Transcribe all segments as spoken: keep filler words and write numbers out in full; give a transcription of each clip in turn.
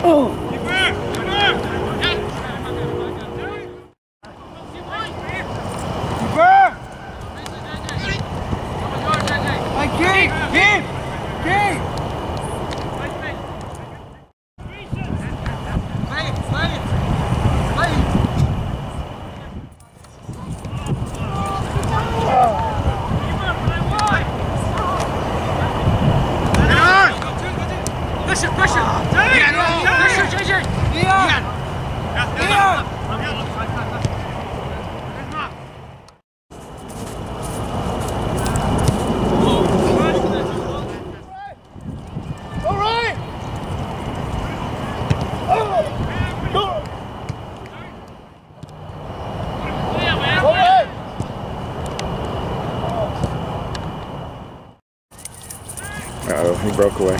Uh-oh, he broke away.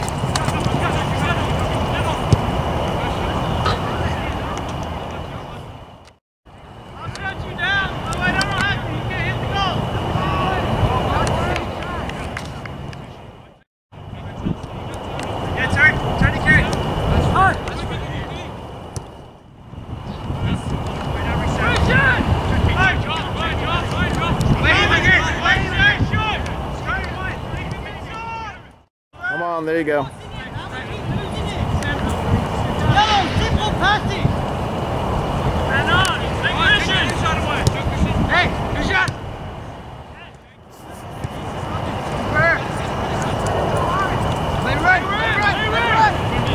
Come on, there you go. Simple passing. Hey, good shot. Play right, play right, play right.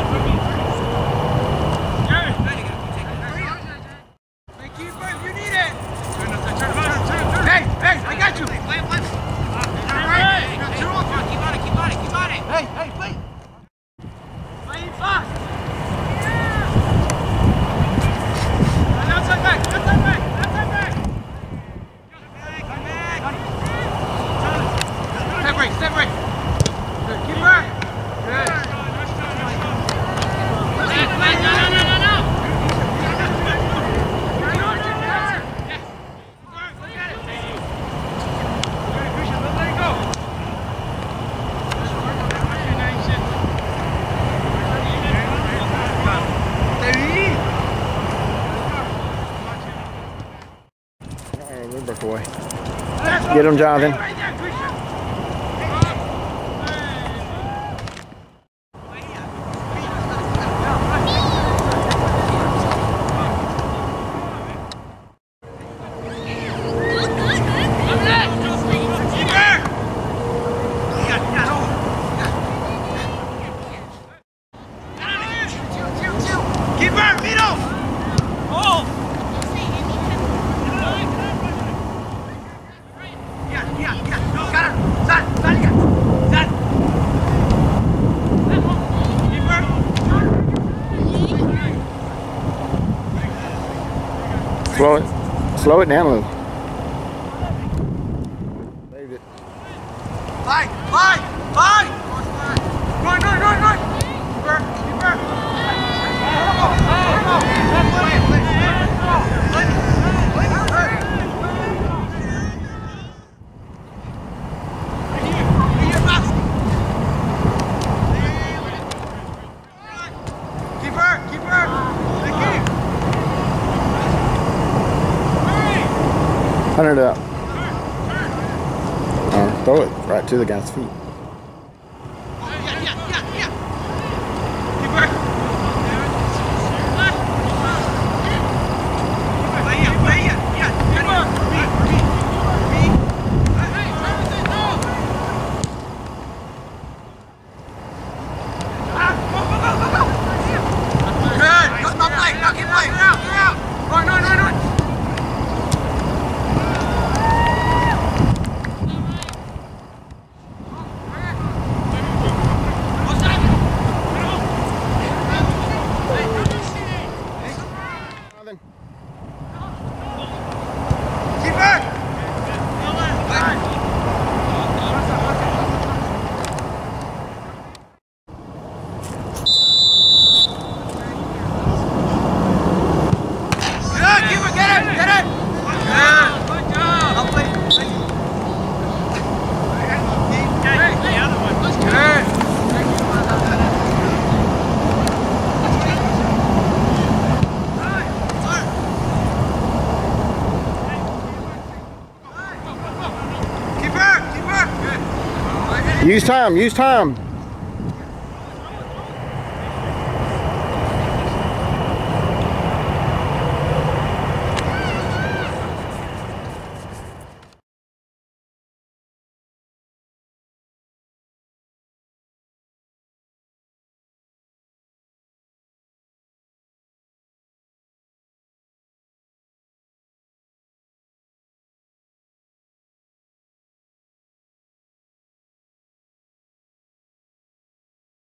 Hey, keeper, if you need it. Hey, hey, I got you. Play, play, play. Keep on it, keep on it, keep on it. Hey, hey, play. Play fast. Outside back, outside back, outside back. Step break, step break. Good, keep right. Good. No, no, no, no, no. Let it go. Broke away. Get him, Jonathan. Slow it, slow it down a little. Saved it. Fight, fight, fight! Run, run, run, run! Keeper, keeper! Keeper, keeper! Hunter it up. Or throw it right to the guy's feet. Yeah, yeah, yeah, yeah. Keeper. Use time, use time.